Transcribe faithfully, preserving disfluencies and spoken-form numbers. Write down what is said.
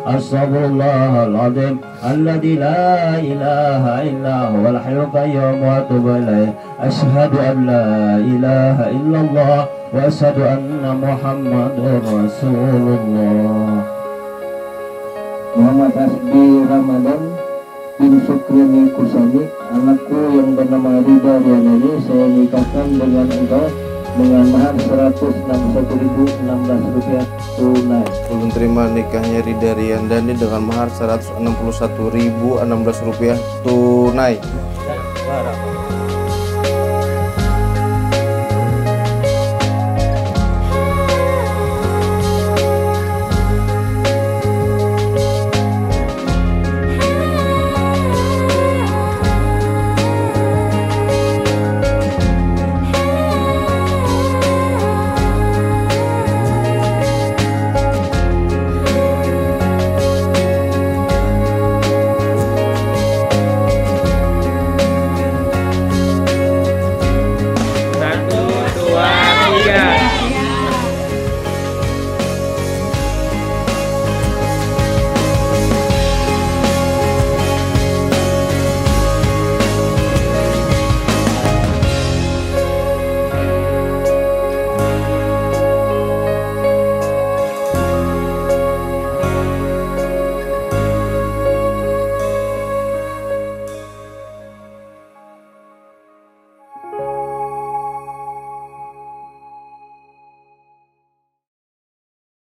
astaghfirullahal azim alladzi la ilaha illa huwal hayyul qayyum wa atubu ilaih. Asyhadu an la ilaha illallah wa asyhadu anna Muhammadar Rasulullah. Muhammad Asbi Ramadan bin Sukrini Kusani, anakku yang bernama Rida Rianani, saya nikahkan dengan engkau dengan mahar seratus enam puluh satu ribu enam belas rupiah tunai. Ulun terima nikahnya Rida Riandani dengan mahar seratus enam puluh satu ribu enam belas rupiah tunai.